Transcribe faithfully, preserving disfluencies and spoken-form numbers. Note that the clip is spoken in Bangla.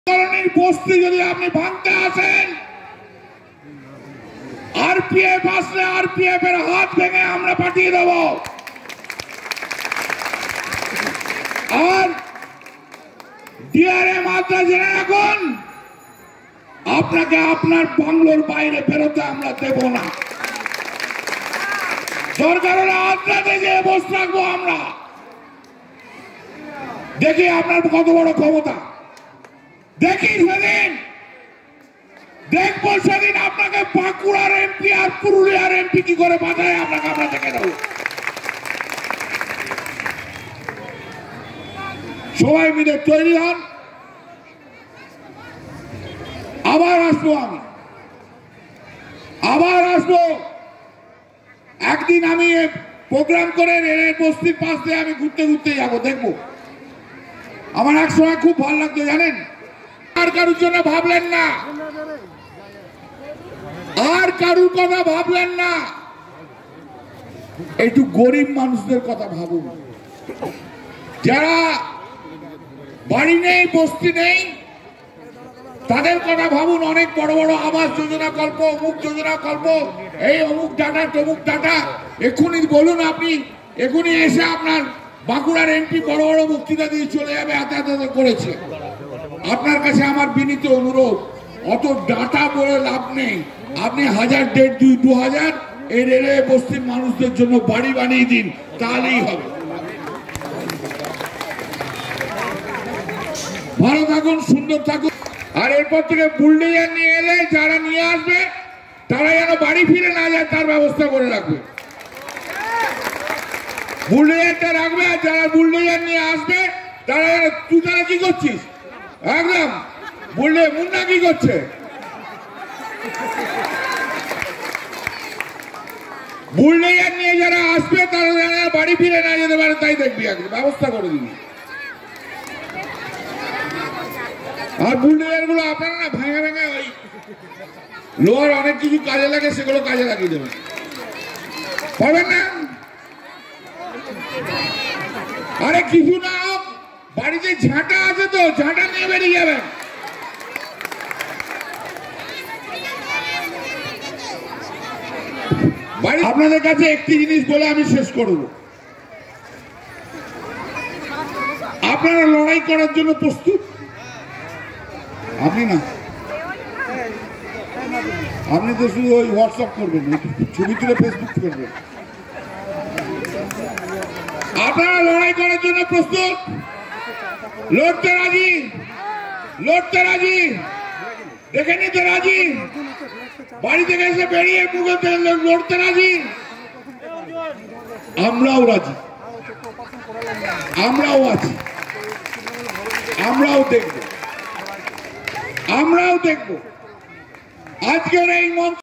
বস্তি যদি আপনি ভাঙতে আসেন, আরপিএফ আসলে আরপিএফ এর হাত ভেঙে আমরা পাঠিয়ে দেব। আর ডিআরএম আদ্রা জেনে রাখুন, আপনাকে আপনার বাংলোর বাইরে বেরোতে আমরা দেব না। দরকার হলে আদ্রাতে যে বসে রাখবো আমরা। দেখি আপনার কত বড় ক্ষমতা, দেখি সেদিন দেখবো সেদিন আপনাকে বাঁকুড়ার এমপি আর পুরুলিয়ার এমপি কি করে বাঁচায় আপনাকে আমরা দেখে দেবো। সবাই মিলে তৈরি হন, আবার আসবো আমি, আবার আসবো। একদিন আমি প্রোগ্রাম করে রেলের বস্তির পাশ দিয়ে আমি ঘুরতে ঘুরতে যাবো, দেখবো। আমার এক সময় খুব ভালো লাগতো জানেন, আর কারুর জন্য ভাবলেন না, আর কারুর কথা ভাবলেন না, একটু গরিব মানুষদের কথা ভাবুন। যারা বাড়ি নেই, বস্তি নেই, তাদের কথা ভাবুন। অনেক বড় বড় আবাস যোজনা কল্প, অমুক যোজনা কল্প, এই অমুক ডাটা তমুক ডাটা, এক্ষুনি বলুন আপনি, এক্ষুনি এসে আপনার বাঁকুড়ার এমপি বড় বড় বক্তৃতা দিয়ে চলে যাবে, এত এত করেছে। আপনার কাছে আমার বিনীত অনুরোধ, অত ডাটা বলে লাভ নেই। আপনি হাজার দেড় দুই দু হাজার এই রেলে বস্তির মানুষদের জন্য বাড়ি বানিয়ে দিন, তাহলেই হবে। ভালো থাকুন, সুন্দর থাকুন। আর এরপর থেকে বুলডোজার নিয়ে এলে যারা নিয়ে আসবে তারা যেন বাড়ি ফিরে না যায় তার ব্যবস্থা করে রাখবে। বুলডোজারটা রাখবে, আর যারা বুলডোজার নিয়ে আসবে তারা যেন, তুই তারা কি করছিস একদম বুলডে মুন্না কি করছে, বুলডোজার নিয়ে যারা আসবে তারা যেন বাড়ি ফিরে না যেতে পারে তাই দেখবি, একদম ব্যবস্থা করে দিবি। আর বুলডোজার গুলো আপনারা না ভেঙে ভেঙে ওই লোহার অনেক কিছু কাজে লাগে, সেগুলো কাজে লাগিয়ে দেবেন, পাবেন না। আরে কিছু না হোক, বাড়িতে ঝাঁটা আছে তো ঝাঁটা নিয়ে বেরিয়ে যাবেন। আপনাদের কাছে একটি জিনিস বলে আমি শেষ করব, আপনারা লড়াই করার জন্য প্রস্তুত? আপনি না, আপনি তো শুধু ওই হোয়াটসঅ্যাপ করবেন, ছবি তুলে ফেসবুক করবেন। আপনারা লড়াই করার জন্য প্রস্তুত? লড়তে রাজি? লড়তে রাজি? দেখে নিতে রাজি? বাড়ি থেকে এসে বেরিয়ে মুখে লড়তে রাজি? আমরাও রাজি, আমরাও আছি, আমরাও দেখব, আমরাও দেখব। আজকের এই মঞ্চ